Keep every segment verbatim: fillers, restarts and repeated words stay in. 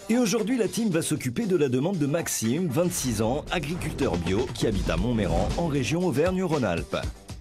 Et aujourd'hui, la team va s'occuper de la demande de Maxime, vingt-six ans, agriculteur bio, qui habite à Montméran, en région Auvergne-Rhône-Alpes.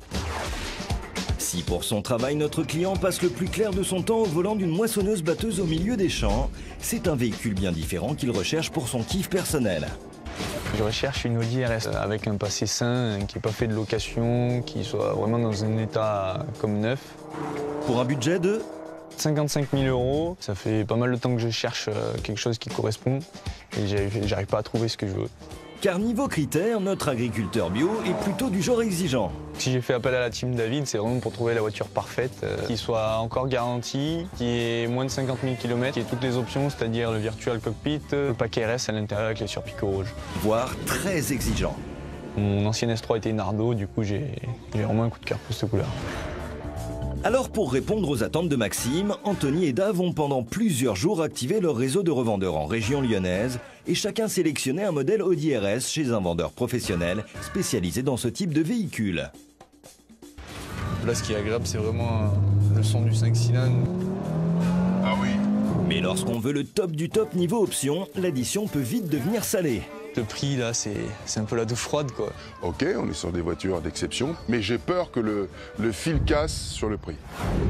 Si pour son travail, notre client passe le plus clair de son temps au volant d'une moissonneuse-batteuse au milieu des champs, c'est un véhicule bien différent qu'il recherche pour son kiff personnel. Je recherche une Audi R S avec un passé sain, qui n'est pas fait de location, qui soit vraiment dans un état comme neuf. Pour un budget de cinquante-cinq mille euros, ça fait pas mal de temps que je cherche quelque chose qui correspond et j'arrive pas à trouver ce que je veux. Car niveau critères, notre agriculteur bio est plutôt du genre exigeant. Si j'ai fait appel à la team David, c'est vraiment pour trouver la voiture parfaite, euh, qui soit encore garantie, qui ait moins de cinquante mille kilomètres, qui ait toutes les options, c'est-à-dire le virtual cockpit, le paquet R S à l'intérieur avec les surpicots rouges. Voire très exigeant. Mon ancienne S trois était une Nardo, du coup j'ai vraiment un coup de cœur pour cette couleur. Alors pour répondre aux attentes de Maxime, Anthony et Dave ont pendant plusieurs jours activé leur réseau de revendeurs en région lyonnaise et chacun sélectionnait un modèle Audi R S chez un vendeur professionnel spécialisé dans ce type de véhicule. Là ce qui est agréable c'est vraiment le son du cinq cylindres. Ah oui. Mais lorsqu'on veut le top du top niveau option, l'addition peut vite devenir salée. Le prix, là, c'est un peu la douche froide, quoi. Ok, on est sur des voitures d'exception, mais j'ai peur que le, le fil casse sur le prix.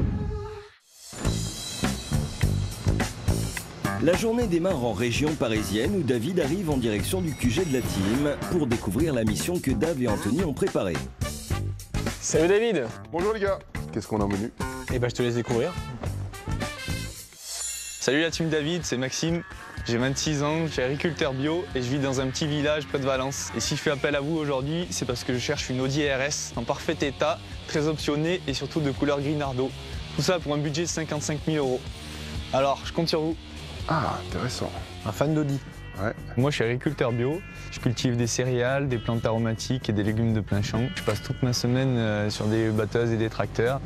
La journée démarre en région parisienne où David arrive en direction du Q G de la team pour découvrir la mission que Dave et Anthony ont préparée. Salut David. Bonjour les gars, qu'est-ce qu'on a au menu? Eh ben je te laisse découvrir. Salut la team David, c'est Maxime. J'ai vingt-six ans, je suis agriculteur bio et je vis dans un petit village près de Valence. Et si je fais appel à vous aujourd'hui, c'est parce que je cherche une Audi R S en parfait état, très optionnée et surtout de couleur gris nardo. Tout ça pour un budget de cinquante-cinq mille euros. Alors, je compte sur vous. Ah, intéressant. Un fan d'Audi. Ouais. Moi, je suis agriculteur bio. Je cultive des céréales, des plantes aromatiques et des légumes de plein champ. Je passe toute ma semaine sur des batteuses et des tracteurs.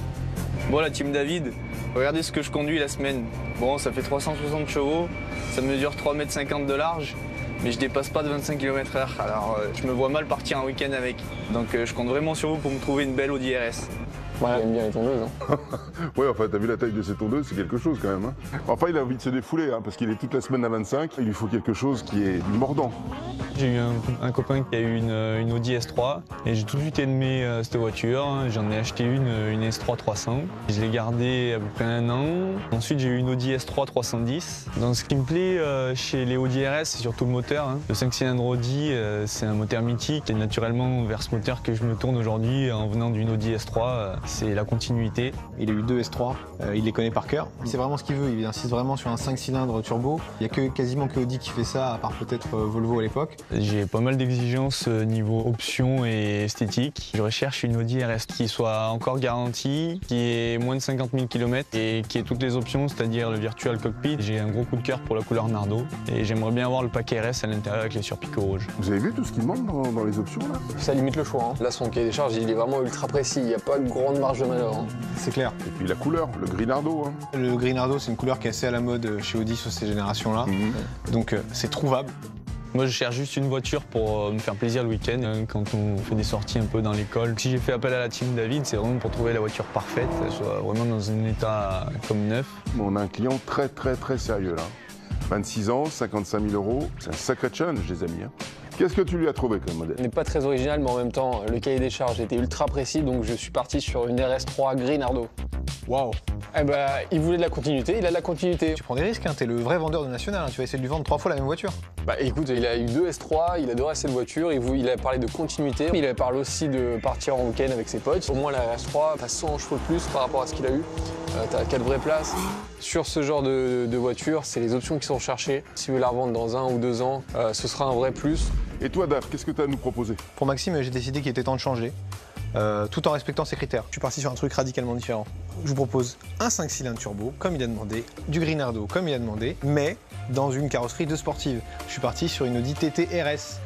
Bon, la team David, regardez ce que je conduis la semaine. Bon, ça fait trois cent soixante chevaux, ça mesure trois mètres cinquante de large, mais je dépasse pas de vingt-cinq kilomètres heure. Alors, euh, je me vois mal partir un week-end avec. Donc, euh, je compte vraiment sur vous pour me trouver une belle Audi R S. Voilà, j'aime bien les tondeuses. Hein. Ouais, enfin, t'as vu la taille de ces tondeuses, c'est quelque chose quand même. Hein. Enfin, il a envie de se défouler, hein, parce qu'il est toute la semaine à vingt-cinq. Il lui faut quelque chose qui est mordant. J'ai eu un, un copain qui a eu une, une Audi S trois et j'ai tout de suite aimé euh, cette voiture. J'en ai acheté une, une S trois trois cents. Je l'ai gardée à peu près un an. Ensuite, j'ai eu une Audi S trois trois cent dix. Donc, ce qui me plaît euh, chez les Audi R S, c'est surtout le moteur. Hein. Le cinq cylindres Audi, euh, c'est un moteur mythique. Et naturellement, vers ce moteur que je me tourne aujourd'hui en venant d'une Audi S trois. Euh, c'est la continuité. Il a eu deux S trois, euh, il les connaît par cœur. C'est vraiment ce qu'il veut, il insiste vraiment sur un cinq cylindres turbo. Il n'y a que, quasiment que Audi qui fait ça, à part peut-être euh, Volvo à l'époque. J'ai pas mal d'exigences niveau options et esthétique. Je recherche une Audi R S qui soit encore garantie, qui ait moins de cinquante mille kilomètres et qui ait toutes les options, c'est-à-dire le virtual cockpit. J'ai un gros coup de cœur pour la couleur Nardo et j'aimerais bien avoir le paquet R S à l'intérieur avec les surpicots rouges. Vous avez vu tout ce qui manque dans, dans les options là? Ça limite le choix. Hein. Là, son cahier des charges, il est vraiment ultra précis. Il n'y a pas de grande marge de manœuvre. Hein. C'est clair. Et puis la couleur, le gris Nardo. Hein. Le gris Nardo, c'est une couleur qui est assez à la mode chez Audi sur ces générations-là. Mmh. Donc euh, c'est trouvable. Moi, je cherche juste une voiture pour me faire plaisir le week-end, quand on fait des sorties un peu dans l'école. Si j'ai fait appel à la team David, c'est vraiment pour trouver la voiture parfaite, qu'elle soit vraiment dans un état comme neuf. On a un client très très très sérieux là. vingt-six ans, cinquante-cinq mille euros, c'est un sacré challenge les amis. Hein. Qu'est-ce que tu lui as trouvé comme modèle? Il n'est pas très original, mais en même temps, le cahier des charges était ultra précis, donc je suis parti sur une R S trois gris Nardo. Waouh. Eh ben, il voulait de la continuité, il a de la continuité. Tu prends des risques, hein, t'es le vrai vendeur de National, hein. Tu vas essayer de lui vendre trois fois la même voiture. Bah écoute, il a eu deux S trois, il adorait cette voiture, il, il a parlé de continuité, il a parlé aussi de partir en week-end avec ses potes. Au moins la R S trois, t'as cent chevaux de plus par rapport à ce qu'il a eu, euh, t'as quatre vraies places. Sur ce genre de, de voiture, c'est les options qui sont recherchées. Si vous la revendre dans un ou deux ans, euh, ce sera un vrai plus. Et toi Dave, qu'est-ce que tu as à nous proposer? Pour Maxime, j'ai décidé qu'il était temps de changer. Euh, tout en respectant ses critères. Je suis parti sur un truc radicalement différent. Je vous propose un cinq cylindres turbo, comme il a demandé, du gris Nardo, comme il a demandé, mais dans une carrosserie de sportive. Je suis parti sur une Audi T T R S.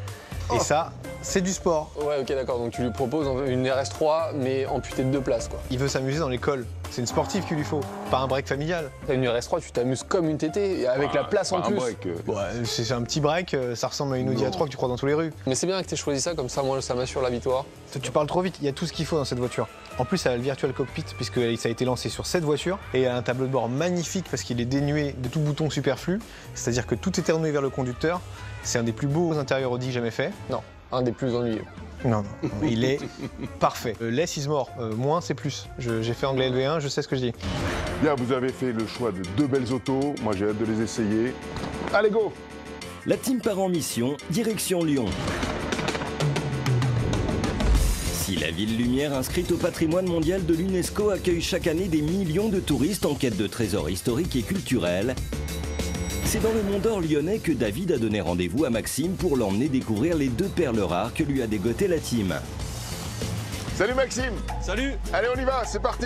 Et ça, c'est du sport. Ouais, ok, d'accord. Donc tu lui proposes une R S trois, mais amputée de deux places, quoi. Il veut s'amuser dans l'école. C'est une sportive qu'il lui faut, pas un break familial. T'as une R S trois, tu t'amuses comme une T T, avec la place en Pas plus. un break, euh. Ouais, c'est un petit break, euh, ça ressemble à une Audi Non. A trois que tu crois dans toutes les rues. Mais c'est bien que t'aies choisi ça, comme ça, moi, ça m'assure la victoire. Tu parles trop vite, il y a tout ce qu'il faut dans cette voiture. En plus, elle a le Virtual Cockpit, puisque ça a été lancé sur cette voiture. Et elle a un tableau de bord magnifique, parce qu'il est dénué de tout bouton superflu. C'est-à-dire que tout est tourné vers le conducteur. C'est un des plus beaux intérieurs Audi jamais fait. Non, un des plus ennuyeux. Non, non, il est parfait. Euh, less is more, euh, moins c'est plus. Je- J'ai fait anglais L V un, je sais ce que je dis. Bien, vous avez fait le choix de deux belles autos. Moi, j'ai hâte de les essayer. Allez, go! La team part en mission, direction Lyon. Si la ville lumière inscrite au patrimoine mondial de l'UNESCO accueille chaque année des millions de touristes en quête de trésors historiques et culturels, c'est dans le Mont d'Or lyonnais que David a donné rendez-vous à Maxime pour l'emmener découvrir les deux perles rares que lui a dégotées la team. Salut Maxime! Salut. Allez, on y va, c'est parti!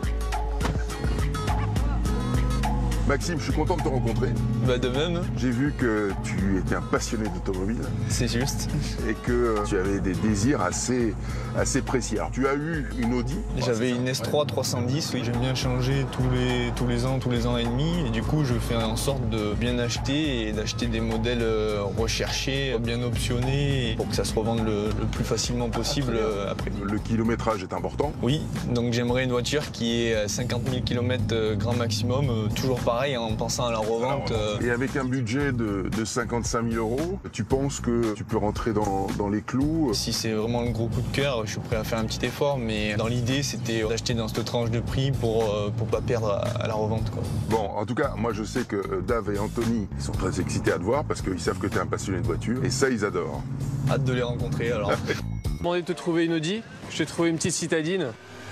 Maxime, je suis content de te rencontrer. Bah de même, J'ai vu que tu étais un passionné d'automobile c'est juste. et que euh, tu avais des désirs assez, assez précis. Alors, tu as eu une Audi. J'avais Ouais, c'est une ça. S trois trois cent dix, oui, j'aime bien changer tous les, tous les ans, tous les ans et demi. Et du coup, je fais en sorte de bien acheter et d'acheter des modèles euh, recherchés, bien optionnés, pour que ça se revende le, le plus facilement possible euh, après. Le kilométrage est important. Oui, donc j'aimerais une voiture qui est à cinquante mille kilomètres grand maximum, euh, toujours pareil, en pensant à la revente. euh, Et avec un budget de, de cinquante-cinq mille euros, tu penses que tu peux rentrer dans, dans les clous? Si c'est vraiment le gros coup de cœur, je suis prêt à faire un petit effort, mais dans l'idée, c'était d'acheter dans cette tranche de prix pour euh, pour pas perdre à, à la revente, quoi. Bon, en tout cas, moi je sais que euh, Dave et Anthony ils sont très excités à te voir parce qu'ils savent que tu es un passionné de voiture et ça ils adorent. Hâte de les rencontrer, alors. Demandé de te trouver une Audi, je t'ai trouvé une petite citadine.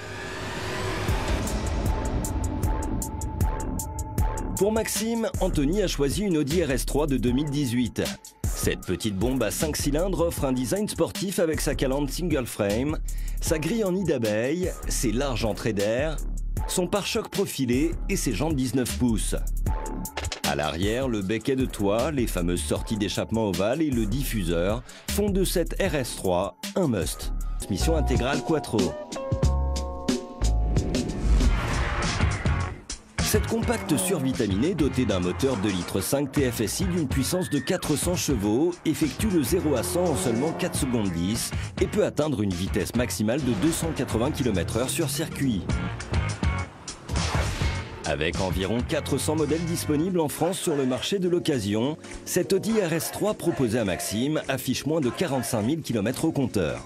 Pour Maxime, Anthony a choisi une Audi R S trois de deux mille dix-huit. Cette petite bombe à cinq cylindres offre un design sportif avec sa calandre single frame, sa grille en nid d'abeille, ses larges entrées d'air, son pare-choc profilé et ses jantes dix-neuf pouces. À l'arrière, le becquet de toit, les fameuses sorties d'échappement ovale et le diffuseur font de cette R S trois un must. Transmission intégrale Quattro. Cette compacte survitaminée dotée d'un moteur deux virgule cinq litres T F S I d'une puissance de quatre cents chevaux effectue le zéro à cent en seulement quatre secondes dix et peut atteindre une vitesse maximale de deux cent quatre-vingts kilomètres heure sur circuit. Avec environ quatre cents modèles disponibles en France sur le marché de l'occasion, cette Audi R S trois proposée à Maxime affiche moins de quarante-cinq mille kilomètres au compteur.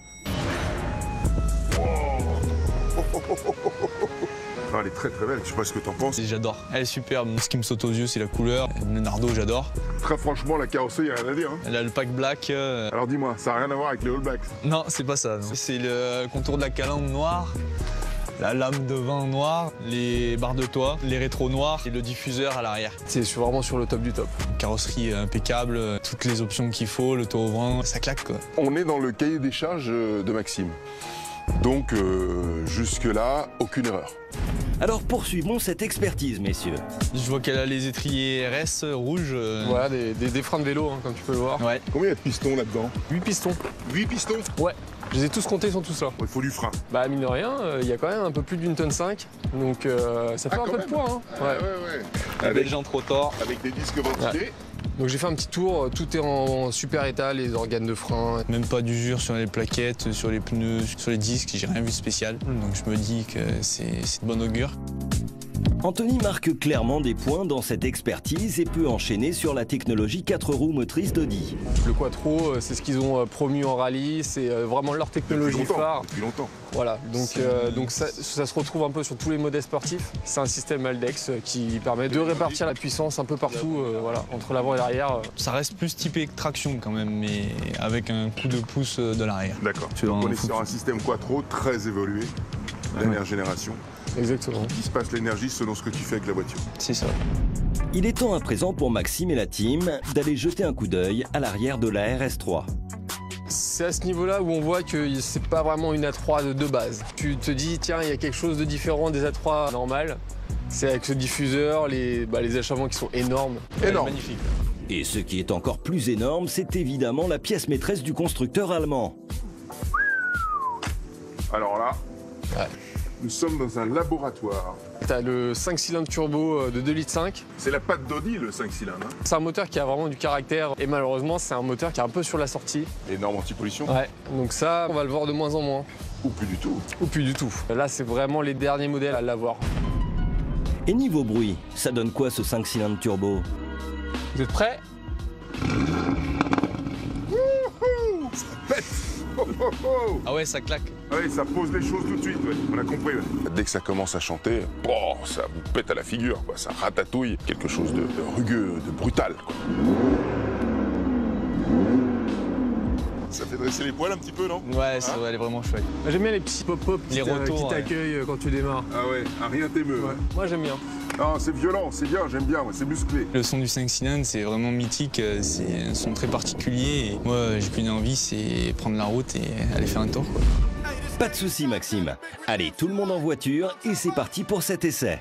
Non, elle est très très belle, je sais pas ce que t'en penses. J'adore, elle est superbe. Ce qui me saute aux yeux, c'est la couleur. Le Nardo, j'adore. Très franchement, la carrosserie, y a rien à dire. Hein. Elle a le pack black. euh, Alors dis-moi, ça n'a rien à voir avec les All Blacks. Non, c'est pas ça. non. C'est le contour de la calandre noire, la lame devant noire, les barres de toit, les rétros noirs et le diffuseur à l'arrière. C'est sur- vraiment sur le top du top. Carrosserie impeccable, toutes les options qu'il faut, le toit ouvrant, ça claque quoi. On est dans le cahier des charges euh, de Maxime. Donc euh, jusque-là, aucune erreur. Alors poursuivons cette expertise, messieurs. Je vois qu'elle a les étriers R S rouges. euh, Voilà, des, des- des freins de vélo, hein, comme tu peux le voir. Ouais. Combien il y a de pistons là-dedans? huit pistons. huit pistons? Ouais, je les ai tous comptés, ils sont tous là. Il faut du frein. Bah mine de rien, euh, il y a quand même un peu plus d'une tonne cinq, donc euh, ça fait Ah, un quand peu même. de poids. Hein. Ouais. ouais, ouais. Avec Avec, les gens trop tort. avec des disques ventilés. Donc j'ai fait un petit tour, tout est en super état, les organes de frein. Même pas d'usure sur les plaquettes, sur les pneus, sur les disques, j'ai rien vu de spécial. Donc je me dis que c'est c'est de bon augure. Anthony marque clairement des points dans cette expertise et peut enchaîner sur la technologie quatre roues motrices d'Audi. Le Quattro, euh, c'est ce qu'ils ont euh, promu en rallye, c'est euh, vraiment leur Depuis technologie longtemps. phare. Depuis longtemps. Voilà, donc, C'est- euh, donc ça, ça se retrouve un peu sur tous les modèles sportifs. C'est un système Aldex euh, qui permet de répartir la puissance un peu partout, euh, voilà, entre l'avant et l'arrière. Ça reste plus typé traction quand même, mais avec un coup de pouce de l'arrière. D'accord. Tu Donc vas on en est foutre. sur un système Quattro très évolué, dernière génération. Exactement. Il se passe l'énergie selon ce que tu fais avec la voiture. C'est ça. Il est temps à présent pour Maxime et la team d'aller jeter un coup d'œil à l'arrière de la R S trois. C'est à ce niveau-là où on voit que c'est pas vraiment une A trois de, de base. Tu te dis, tiens, il y a quelque chose de différent des A trois normales. C'est avec ce diffuseur, les, bah, les échappements qui sont énormes. Énorme. Magnifique. Et ce qui est encore plus énorme, c'est évidemment la pièce maîtresse du constructeur allemand. Alors là, Ouais. nous sommes dans un laboratoire. T'as le cinq cylindres turbo de deux litres cinq. C'est la patte d'Audi, le cinq cylindres. Hein. C'est un moteur qui a vraiment du caractère et malheureusement c'est un moteur qui est un peu sur la sortie. Énorme anti-pollution. Ouais. Donc ça, on va le voir de moins en moins. Ou plus du tout. Ou plus du tout. Là c'est vraiment les derniers modèles à l'avoir. Et niveau bruit, ça donne quoi ce cinq cylindres turbo? Vous êtes prêts? Ça pète. Oh, oh, oh. Ah ouais, ça claque. Oui, ça pose les choses tout de suite, ouais. On a compris. Ouais. Dès que ça commence à chanter, bon, ça vous pète à la figure, quoi. Ça ratatouille quelque chose de, de rugueux, de brutal, quoi. Ça fait dresser les poils un petit peu, non? Ouais, ça, Hein? ouais, elle est vraiment chouette. J'aime bien les petits pop-pop Les qui t'a- retours, qui ouais. t'accueillent quand tu démarres. Ah ouais, un rien t'émeut. Ouais. Moi j'aime bien. Non, c'est violent, c'est bien, j'aime bien, ouais, c'est musclé. Le son du cinq cylindres, c'est vraiment mythique, euh, c'est un son très particulier. Et moi, j'ai qu'une envie, c'est prendre la route et aller faire un tour, quoi. Pas de souci Maxime. Allez, tout le monde en voiture et c'est parti pour cet essai.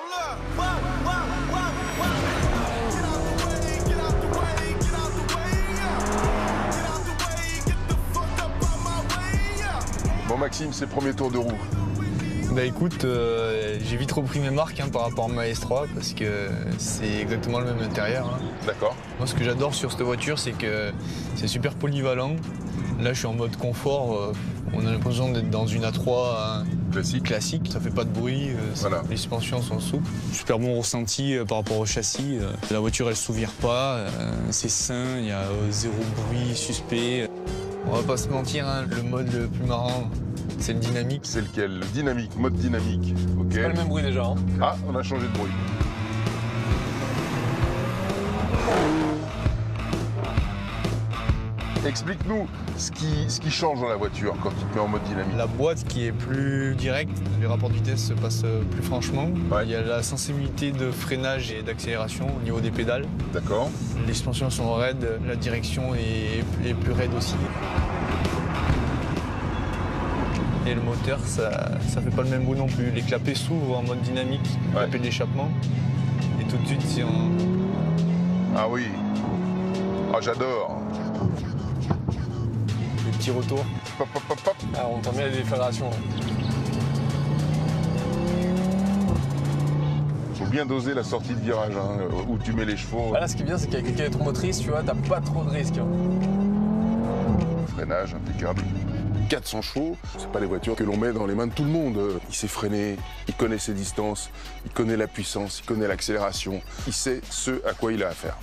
Bon Maxime, c'est le premier tour de roue. Bah écoute, euh, j'ai vite repris mes marques hein, par rapport à ma S trois parce que c'est exactement le même intérieur. Hein. D'accord. Moi, ce que j'adore sur cette voiture, c'est que c'est super polyvalent. Là, je suis en mode confort. euh, on a l'impression d'être dans une A trois euh, Classique. classique. Ça fait pas de bruit. euh, Voilà. Les suspensions sont souples. Super bon ressenti euh, par rapport au châssis. euh. La voiture, elle s'ouvre pas. euh, c'est sain. Il y a euh, zéro bruit suspect. On va pas se mentir, hein, le mode le plus marrant, c'est le dynamique. C'est lequel? Le dynamique, mode dynamique. Ok. Pas le même bruit déjà. Hein. Ah, on a changé de bruit. Explique-nous ce qui, ce qui change dans la voiture quand tu te mets en mode dynamique. La boîte qui est plus directe, les rapports de vitesse se passent plus franchement. Ouais. Il y a la sensibilité de freinage et d'accélération au niveau des pédales. D'accord. Les suspensions sont raides, la direction est, est plus raide aussi. Et le moteur, ça, ça fait pas le même bruit non plus. Les clapets s'ouvrent en mode dynamique, Ouais. clapet d'échappement. Et tout de suite, si on... Ah oui. Ah, j'adore. les petits retours. Pop, pop, pop, pop. Ah, on entend bien les déflagrations. Faut bien doser la sortie de virage, hein, où tu mets les chevaux. Bah là, ce qui est bien, c'est qu'avec les canettes motrices, tu vois, t'as pas trop de risques. Hein. Freinage impeccable. quatre cents chevaux, c'est pas les voitures que l'on met dans les mains de tout le monde. Il sait freiner, il connaît ses distances, il connaît la puissance, il connaît l'accélération, il sait ce à quoi il a affaire.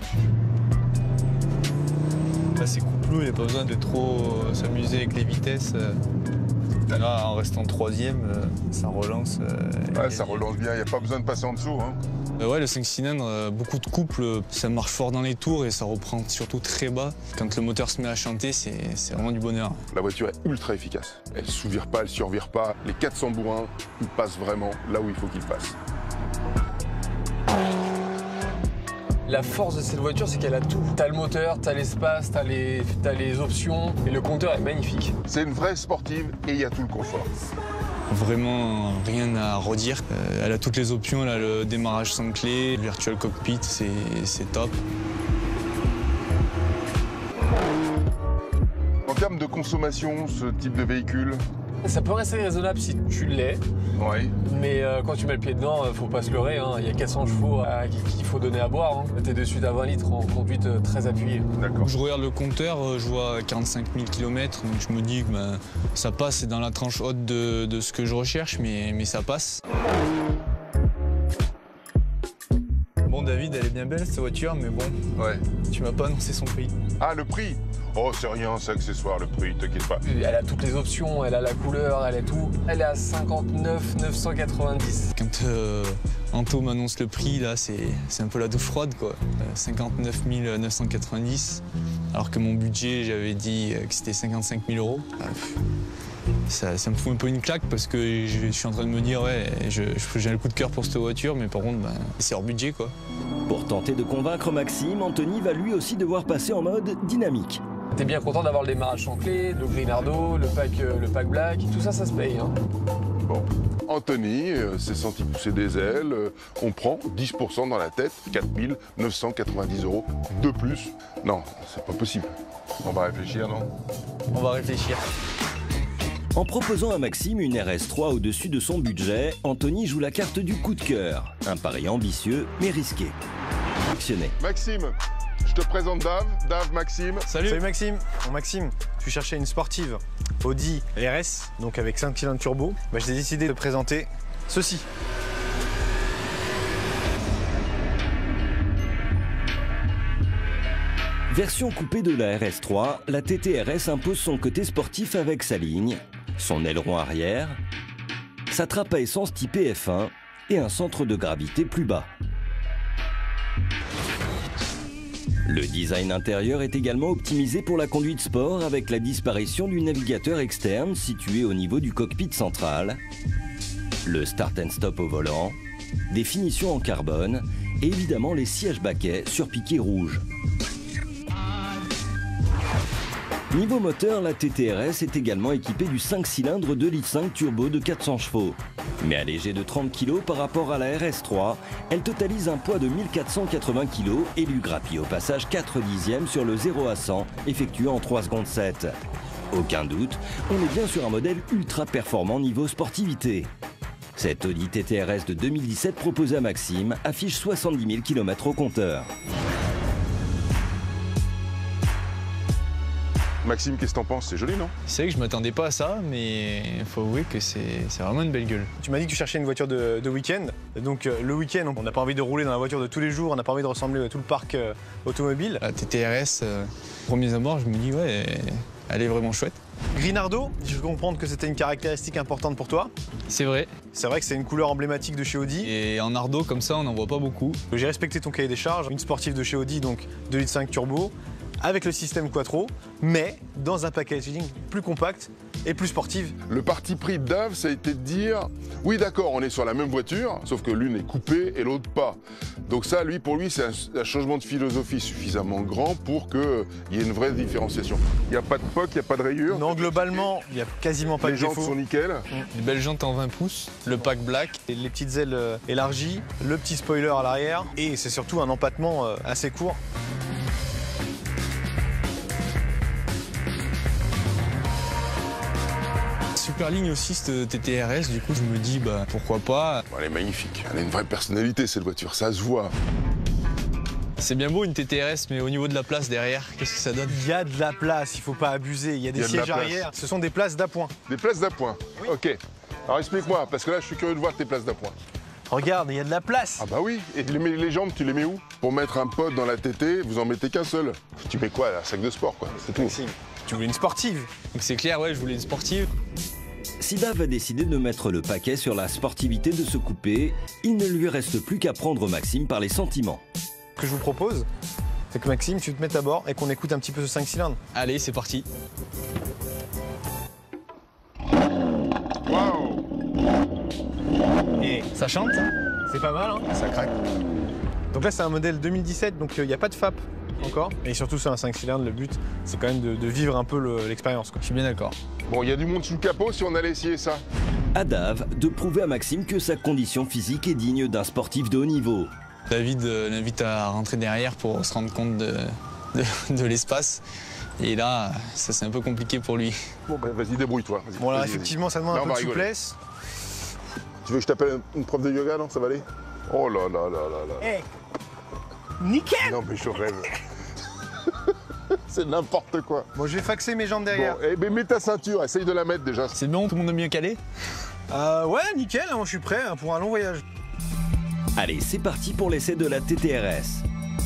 Là, c'est coupleux, il n'y a pas besoin de trop euh, s'amuser avec les vitesses. euh. Là, en restant troisième, euh, ça relance. euh, Ouais, et- ça relance bien, il n'y a pas besoin de passer en dessous. Hein. Euh, ouais, le cinq cylindres, euh, beaucoup de couples, euh, ça marche fort dans les tours et ça reprend surtout très bas. Quand le moteur se met à chanter, c'est c'est vraiment du bonheur. La voiture est ultra efficace. Elle ne sous-vire pas, elle ne survire pas. Les quatre cents bourrins, ils passent vraiment là où il faut qu'ils passent. La force de cette voiture, c'est qu'elle a tout. T'as le moteur, t'as l'espace, t'as les, t'as les options, et le compteur est magnifique. C'est une vraie sportive et il y a tout le confort. Vraiment rien à redire. Euh, elle a toutes les options, elle a le démarrage sans clé, le virtual cockpit, c'est c'est top. En termes de consommation, ce type de véhicule, Ça peut rester raisonnable si tu l'es, ouais. mais euh, quand tu mets le pied dedans, euh, faut pas se leurrer. Hein. Il y a quatre cents chevaux à qui qu'il faut donner à boire. Hein. T'es de suite à vingt litres en conduite euh, très appuyée. D'accord. Je regarde le compteur, euh, je vois quarante-cinq mille kilomètres, donc je me dis que ben, ça passe, c'est dans la tranche haute de, de ce que je recherche, mais, mais ça passe. Bon David, elle est bien belle cette voiture, mais bon, Ouais. tu m'as pas annoncé son prix. Ah, le prix. Oh, c'est rien, c'est accessoire, le prix, t'inquiète pas. Elle a toutes les options, elle a la couleur, elle a tout. Elle est à cinquante-neuf neuf cent quatre-vingt-dix. Quand euh, Anto m'annonce le prix, là, c'est c'est un peu la douche froide, quoi. Euh, cinquante-neuf mille neuf cent quatre-vingt-dix, alors que mon budget, j'avais dit euh, que c'était cinquante-cinq mille euros. Ah, pff, ça, ça me fout un peu une claque parce que je, je suis en train de me dire, ouais, je- je- j'ai le coup de cœur pour cette voiture, mais par contre, ben, c'est hors budget, quoi. Pour tenter de convaincre Maxime, Anthony va lui aussi devoir passer en mode dynamique. T'es bien content d'avoir le démarrage sans clé, le Grinardo, le pack, euh, le pack black, tout ça, ça se paye. Hein. Bon. Anthony euh, s'est senti pousser des ailes. Euh, on prend dix pour cent dans la tête, quatre mille neuf cent quatre-vingt-dix euros de plus. Non, c'est pas possible. On va réfléchir, non? On va réfléchir. En proposant à Maxime une R S trois au-dessus de son budget, Anthony joue la carte du coup de cœur. Un pari ambitieux, mais risqué. Actionné. Maxime, je te présente Dave. Dave, Maxime. Salut. Salut Maxime. Bon Maxime, tu cherchais une sportive Audi R S, donc avec cinq cylindres turbo. Bah, j'ai décidé de présenter ceci. Version coupée de la R S trois, la T T R S impose son côté sportif avec sa ligne, son aileron arrière, sa trappe à essence typée F un et un centre de gravité plus bas. Le design intérieur est également optimisé pour la conduite sport avec la disparition du navigateur externe situé au niveau du cockpit central, le start and stop au volant, des finitions en carbone et évidemment les sièges baquets surpiqués rouge. Niveau moteur, la T T R S est également équipée du cinq cylindres deux litres cinq turbo de quatre cents chevaux. Mais allégée de trente kilos par rapport à la R S trois, elle totalise un poids de mille quatre cent quatre-vingts kilos et lui grappille au passage quatre dixièmes sur le zéro à cent, effectué en trois secondes sept. Aucun doute, on est bien sur un modèle ultra performant niveau sportivité. Cette Audi T T R S de deux mille dix-sept proposée à Maxime affiche soixante-dix mille kilomètres au compteur. Maxime, qu'est-ce que t'en penses? C'est joli, non? C'est vrai que je m'attendais pas à ça, mais il faut avouer que c'est vraiment une belle gueule. Tu m'as dit que tu cherchais une voiture de, de week-end. Donc euh, le week-end, on n'a pas envie de rouler dans la voiture de tous les jours, on n'a pas envie de ressembler à tout le parc euh, automobile. La T T R S, euh, premiers abords, je me dis ouais, elle est vraiment chouette. Grinardo, je peux comprendre que c'était une caractéristique importante pour toi. C'est vrai. C'est vrai que c'est une couleur emblématique de chez Audi. Et en Ardo, comme ça, on n'en voit pas beaucoup. J'ai respecté ton cahier des charges, une sportive de chez Audi, donc deux litres cinq turbo, avec le système Quattro, mais dans un packaging plus compact et plus sportive. Le parti pris de Dave, ça a été de dire oui, d'accord, on est sur la même voiture, sauf que l'une est coupée et l'autre pas. Donc ça, lui, pour lui, c'est un, un changement de philosophie suffisamment grand pour qu'il y ait une vraie différenciation. Il n'y a pas de poc, il n'y a pas de rayures. Non, globalement, il n'y a quasiment pas Les de jantes défaut. sont nickel. Des belles jantes en vingt pouces, le pack black. Et les petites ailes euh, élargies, le petit spoiler à l'arrière, et c'est surtout un empattement euh, assez court. Super ligne aussi cette T T R S, du coup je me dis bah pourquoi pas. Elle est magnifique, elle a une vraie personnalité cette voiture, ça se voit. C'est bien beau une T T R S, mais au niveau de la place derrière, qu'est-ce que ça donne? Il y a de la place, il faut pas abuser, il y a des Il y a de la sièges place. arrière, ce sont des places d'appoint. Des places d'appoint. Oui. Ok. Alors explique-moi, parce que là je suis curieux de voir tes places d'appoint. Regarde, il y a de la place. Ah bah oui, et les, les jambes, tu les mets où? Pour mettre un pod dans la T T, vous en mettez qu'un seul. Tu mets quoi, un sac de sport quoi, c'est tout. Maxime, tu voulais une sportive. Donc c'est clair, ouais, je voulais une sportive. Si Dave a décidé de mettre le paquet sur la sportivité de ce coupé, il ne lui reste plus qu'à prendre Maxime par les sentiments. Ce que je vous propose, c'est que Maxime, tu te mettes à bord et qu'on écoute un petit peu ce cinq cylindres. Allez, c'est parti. Waouh! Et Ça chante? c'est pas mal, hein? Ça craque. Donc là, c'est un modèle deux mille dix-sept, donc il n'y a pas de F A P encore. Et surtout, c'est un cinq cylindres, le but, c'est quand même de, de vivre un peu le- l'expérience, quoi. Je suis bien d'accord. Bon, il y a du monde sous le capot si on allait essayer ça. À Dave de prouver à Maxime que sa condition physique est digne d'un sportif de haut niveau. David euh, l'invite à rentrer derrière pour se rendre compte de, de, de l'espace. Et là, ça c'est un peu compliqué pour lui. Bon, bah vas-y, débrouille-toi. Vas-y, Bon, là, vas-y, vas-y. effectivement, ça demande Là, un on peu va de rigoler. souplesse. Tu veux que je t'appelle une prof de yoga, non? Ça va aller? Oh là là là là là. Hé, nickel! Non mais je rêve. C'est n'importe quoi. Bon, je vais faxer mes jambes derrière. Bon, eh ben mets ta ceinture, essaye de la mettre déjà. C'est bon, tout le monde est bien calé? Euh, ouais, nickel, hein, je suis prêt hein, pour un long voyage. Allez, c'est parti pour l'essai de la T T R S.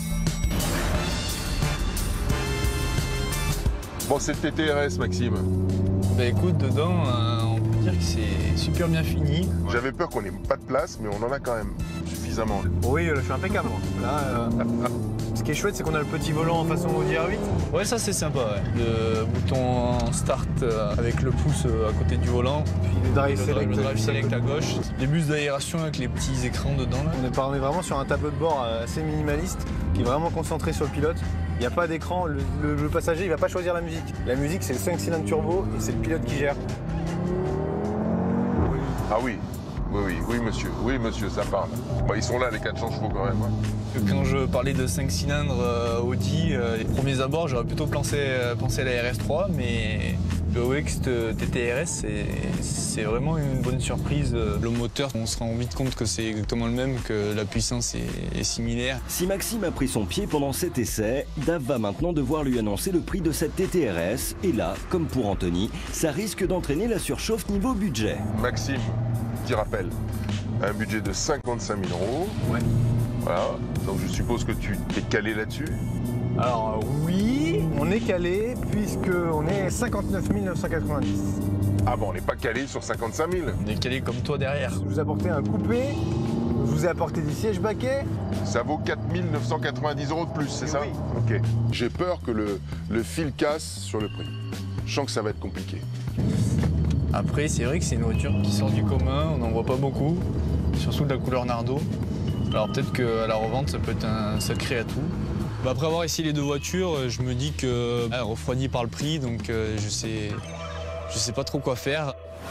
Bon, c'est le T T R S, Maxime. Bah écoute, dedans, euh, on peut dire que c'est super bien fini. J'avais peur qu'on n'ait pas de place, mais on en a quand même suffisamment. Oui, je suis impeccable, moi. Là, euh, ce qui est chouette, c'est qu'on a le petit volant en façon Audi R huit. Ouais, ça c'est sympa, ouais. Le bouton start euh, avec le pouce euh, à côté du volant. Puis le drive Le, dri- select. le drive juste à select côté. à gauche. Les bus d'aération avec les petits écrans dedans là. On est, pas- on est vraiment sur un tableau de bord euh, assez minimaliste, qui est vraiment concentré sur le pilote. Il n'y a pas d'écran, le, le- le passager il va pas choisir la musique. La musique c'est le cinq cylindres turbo et c'est le pilote qui gère. Ah oui. Oui, oui, oui, monsieur. Oui, monsieur, ça parle. Bah, ils sont là, les quatre cents chevaux, quand même. Hein. Quand je parlais de cinq cylindres euh, Audi, euh, les premiers abords, j'aurais plutôt pensé, euh, pensé à la R S trois, mais je dois avouer que cette T T R S, c'est vraiment une bonne surprise. Le moteur, on se rend vite compte que c'est exactement le même, que la puissance est, est similaire. Si Maxime a pris son pied pendant cet essai, Dave va maintenant devoir lui annoncer le prix de cette T T R S. Et là, comme pour Anthony, ça risque d'entraîner la surchauffe niveau budget. Maxime, petit rappel, un budget de cinquante-cinq mille euros. Ouais. Voilà, donc je suppose que tu t'es calé là-dessus. Alors oui, on est calé puisqu'on est cinquante-neuf mille neuf cent quatre-vingt-dix. Ah bon, on n'est pas calé sur cinquante-cinq mille. On est calé comme toi derrière. Je vous ai apporté un coupé, je vous ai apporté des sièges baquets. Ça vaut quatre mille neuf cent quatre-vingt-dix euros de plus, c'est ça? Oui. Ok. J'ai peur que le, le fil casse sur le prix. Je sens que ça va être compliqué. Après, c'est vrai que c'est une voiture qui sort du commun, on n'en voit pas beaucoup, surtout de la couleur Nardo. Alors peut-être qu'à la revente, ça peut être un sacré atout. Bah, après avoir essayé les deux voitures, je me dis qu'elle est refroidie par le prix, donc euh, je sais, je sais pas trop quoi faire.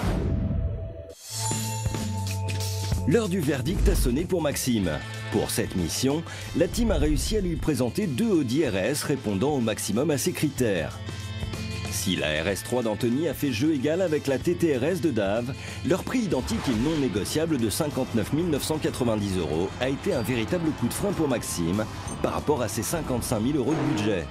L'heure du verdict a sonné pour Maxime. Pour cette mission, la team a réussi à lui présenter deux Audi R S répondant au maximum à ses critères. Si la R S trois d'Anthony a fait jeu égal avec la T T R S de Dave, leur prix identique et non négociable de cinquante-neuf mille neuf cent quatre-vingt-dix euros a été un véritable coup de frein pour Maxime par rapport à ses cinquante-cinq mille euros de budget.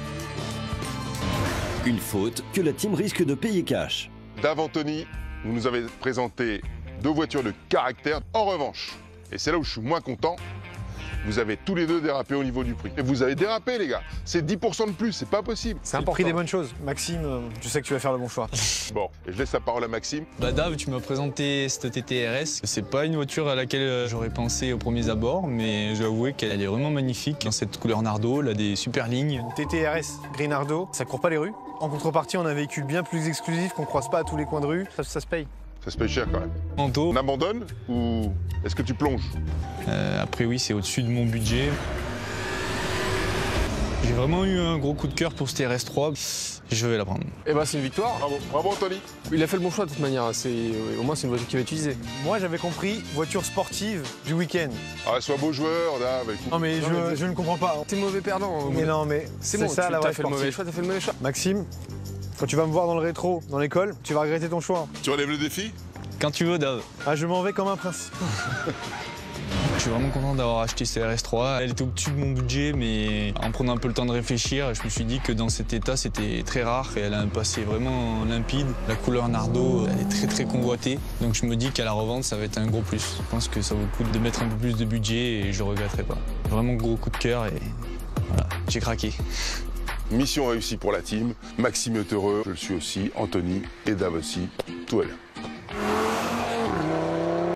Une faute que la team risque de payer cash. Dave, Anthony, vous nous avez présenté deux voitures de caractère. En revanche, et c'est là où je suis moins content, vous avez tous les deux dérapé au niveau du prix. Et vous avez dérapé, les gars. C'est dix pour cent de plus, c'est pas possible. C'est important. Pris des bonnes choses. Maxime, euh, je sais que tu vas faire le bon choix. Bon, et je laisse la parole à Maxime. Bah Dave, tu m'as présenté cette T T R S. C'est pas une voiture à laquelle j'aurais pensé aux premiers abords, mais je dois avouer qu'elle est vraiment magnifique. Dans cette couleur Nardo, elle a des super lignes. T T R S gris Nardo, ça court pas les rues. En contrepartie, on a un véhicule bien plus exclusif qu'on croise pas à tous les coins de rue. Ça, ça se paye. Ça se paye cher quand même. Manteau. On abandonne ou est-ce que tu plonges? euh, Après oui, c'est au-dessus de mon budget. J'ai vraiment eu un gros coup de cœur pour cette R S trois. Je vais la prendre. Et bah c'est une victoire. Bravo, bravo Anthony. Il a fait le bon choix de toute manière. Au moins c'est une voiture qu'il va utiliser. Moi j'avais compris voiture sportive du week-end. Ah, sois beau joueur, Dave. Écoute. Non mais, Non, je, mais je ne comprends pas. T'es mauvais perdant. Mais non mais c'est c'est bon, ça tu la as vraie fait le mauvais sportive. choix, t'as fait le mauvais choix. Maxime, quand tu vas me voir dans le rétro, dans l'école, tu vas regretter ton choix. Tu relèves le défi? Quand tu veux, Dave. Ah, je m'en vais comme un prince. Je suis vraiment content d'avoir acheté cette R S trois. Elle était au-dessus de mon budget, mais en prenant un peu le temps de réfléchir, je me suis dit que dans cet état, c'était très rare et elle a un passé vraiment limpide. La couleur Nardo, elle est très très convoitée. Donc je me dis qu'à la revente, ça va être un gros plus. Je pense que ça vaut le coup de mettre un peu plus de budget et je ne regretterai pas. Vraiment gros coup de cœur et voilà, j'ai craqué. Mission réussie pour la team. Maxime est heureux, je le suis aussi, Anthony et Dave aussi. Tout va bien.